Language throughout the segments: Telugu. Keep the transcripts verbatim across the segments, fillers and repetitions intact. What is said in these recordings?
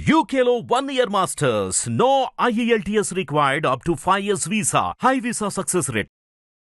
U K లో one year masters. No I E L T S required up to five years visa. High visa success rate.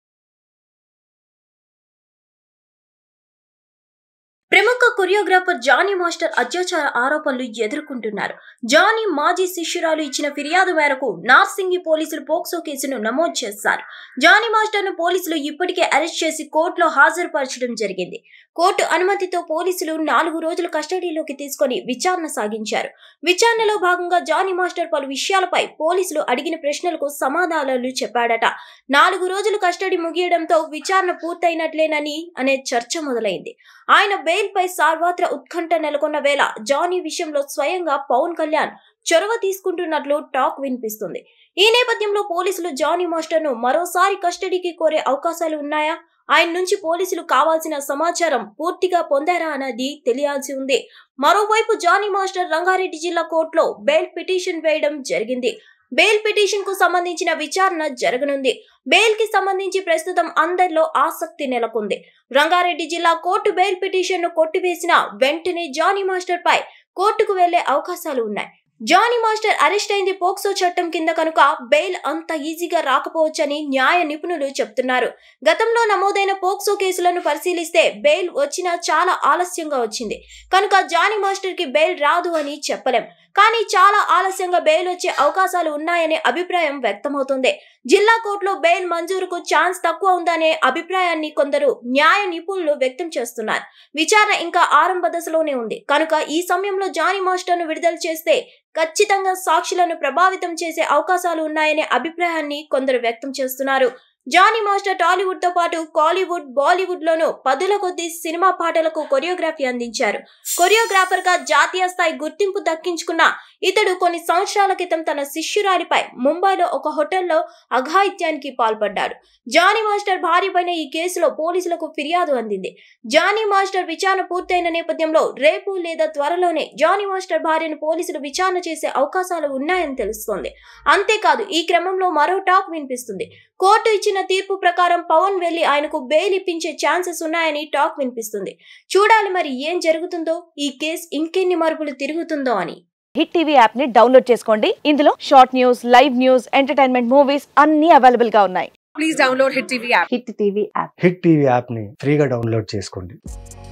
ప్రముఖ కొరియోగ్రాఫర్ జానీ మాస్టర్ అత్యాచార ఆరోపణలు ఎదుర్కొంటున్నారు. జానీ మాజీ శిష్యురాలు ఇచ్చిన ఫిర్యాదు మేరకు నార్సింగి పోలీసులు పోక్సో కేసును నమోదు చేశారు. జానీ మాస్టర్ను పోలీసులు ఇప్పటికే అరెస్ట్ చేసి కోర్టులో హాజరుపరచడం జరిగింది. కోర్టు అనుమతితో పోలీసులు నాలుగు రోజులు కస్టడీలోకి తీసుకుని విచారణ సాగించారు. విచారణలో భాగంగా జానీ మాస్టర్ పలు విషయాలపై పోలీసులు అడిగిన ప్రశ్నలకు సమాధానాలు చెప్పాడట. నాలుగు రోజులు కస్టడీ ముగియడంతో విచారణ పూర్తయినట్లేనని అనే చర్చ మొదలైంది. ఆయన బెయిల్ పై సార్వత్ర ఉత్కంఠ నెలకొన్న వేళ జానీ విషయంలో స్వయంగా పవన్ కళ్యాణ్ చొరవ తీసుకుంటున్నట్లు టాక్ వినిపిస్తుంది. ఈ నేపథ్యంలో పోలీసులు జానీ మాస్టర్ ను మరోసారి కస్టడీకి కోరే అవకాశాలు ఉన్నాయా? ఆయన నుంచి పోలీసులు కావాల్సిన సమాచారం పూర్తిగా పొందారా అనేది తెలియాల్సి ఉంది. మరోవైపు జానీ మాస్టర్ రంగారెడ్డి జిల్లా కోర్టులో బెయిల్ పిటిషన్ వేయడం జరిగింది. బెయిల్ పిటిషన్ కు సంబంధించిన విచారణ జరగనుంది. బెయిల్ కి సంబంధించి ప్రస్తుతం అందరిలో ఆసక్తి నెలకొంది. రంగారెడ్డి జిల్లా కోర్టు బెయిల్ పిటిషన్ ను కొట్టివేసిన వెంటనే జానీ మాస్టర్ పై కోర్టుకు వెళ్లే అవకాశాలు ఉన్నాయి. జానీ మాస్టర్ అరెస్ట్ అయింది పోక్సో చట్టం కింద కనుక బెయిల్ అంత ఈజీగా రాకపోవచ్చని న్యాయ నిపుణులు చెప్తున్నారు. గతంలో నమోదైన పోక్సో కేసులను పరిశీలిస్తే బెయిల్ వచ్చినా చాలా ఆలస్యంగా వచ్చింది కనుక జానీ మాస్టర్ కి బెయిల్ రాదు అని చెప్పలేం. కానీ చాలా ఆలస్యంగా బెయిల్ వచ్చే అవకాశాలు ఉన్నాయనే అభిప్రాయం వ్యక్తమవుతుంది. జిల్లా కోర్టులో బెయిల్ మంజూరుకు ఛాన్స్ తక్కువ ఉందనే అభిప్రాయాన్ని కొందరు న్యాయ నిపుణులు వ్యక్తం చేస్తున్నారు. విచారణ ఇంకా ఆరంభ దశలోనే ఉంది కనుక ఈ సమయంలో జానీ మాస్టర్ ను విడుదల చేస్తే ఖచ్చితంగా సాక్షులను ప్రభావితం చేసే అవకాశాలు ఉన్నాయనే అభిప్రాయాన్ని కొందరు వ్యక్తం చేస్తున్నారు. జానీ మాస్టర్ టాలీవుడ్ తో పాటు కాలీవుడ్, బాలీవుడ్ లోనూ పదుల కొద్ది సినిమా పాటలకు కొరియోగ్రఫీ అందించారు. కొరియోగ్రాఫర్ గా జాతీయ స్థాయి గుర్తింపు దక్కించుకున్న ఇతడు కొన్ని సంవత్సరాల క్రితం తన శిష్యురాలిపై ముంబైలో ఒక హోటల్లో అఘాయిత్యానికి పాల్పడ్డాడు. జానీ మాస్టర్ భార్యపైన ఈ కేసులో పోలీసులకు ఫిర్యాదు అందింది. జానీ మాస్టర్ విచారణ పూర్తయిన నేపథ్యంలో రేపు లేదా త్వరలోనే జానీ మాస్టర్ భార్యను పోలీసులు విచారణ చేసే అవకాశాలు ఉన్నాయని తెలుస్తోంది. అంతేకాదు ఈ క్రమంలో మరో టాక్ వినిపిస్తుంది. కోర్టు ఇచ్చిన తీర్పు ప్రకారం పవన్ వెళ్లి ఆయనకు బెయిల్ ఇప్పించే ఛాన్సెస్ ఉన్నాయని టాక్ వినిపిస్తుంది. చూడాలి మరి ఏం జరుగుతుందో, ఈ కేసు ఇంకెన్ని మరుపులు తిరుగుతుందో అని. హిట్ టీవీ యాప్ ని డౌన్లోడ్ చేసుకోండి. ఇందులో short news, live news, entertainment movies అన్ని అవైలబుల్ గా ఉన్నాయి. Please download hit TV app. Hit TV app hit TV app ని ఫ్రీగా డౌన్లోడ్ చేసుకోండి.